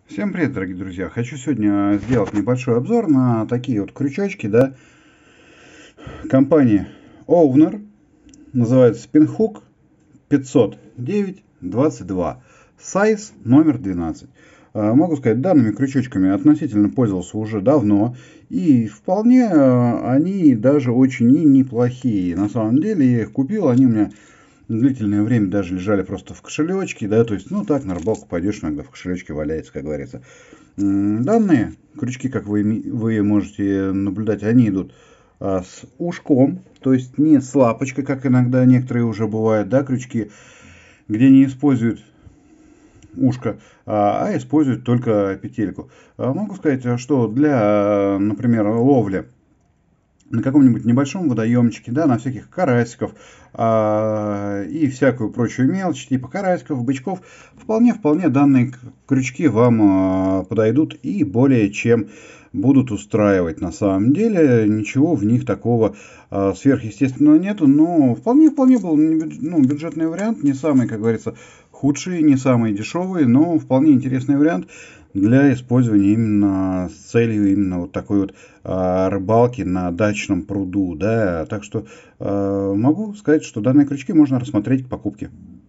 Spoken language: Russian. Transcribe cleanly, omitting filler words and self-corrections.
Всем привет, дорогие друзья! Хочу сегодня сделать небольшой обзор на такие вот крючочки, да, компании Owner, называется Spinhook 509-22, size номер 12. Могу сказать, данными крючочками относительно пользовался уже давно, и вполне они даже очень и неплохие. На самом деле я их купил, они у меня длительное время даже лежали просто в кошелечке, да, то есть, ну так, на рыбалку пойдешь, иногда в кошелечке валяется, как говорится. Данные крючки, как вы можете наблюдать, они идут с ушком, то есть не с лапочкой, как иногда некоторые уже бывают, да, крючки, где не используют ушко, а используют только петельку. Могу сказать, что для, например, ловли на каком-нибудь небольшом водоемчике, да, на всяких карасиков и всякую прочую мелочь, типа карасиков, бычков, вполне данные крючки вам подойдут и более чем будут устраивать. На самом деле ничего в них такого сверхъестественного нету, но вполне был бюджетный вариант, не самый, как говорится, худший, не самый дешевый, но вполне интересный вариант для использования именно с целью именно вот такой вот рыбалки на дачном пруду, да, так что могу сказать, что данные крючки можно рассмотреть к покупке.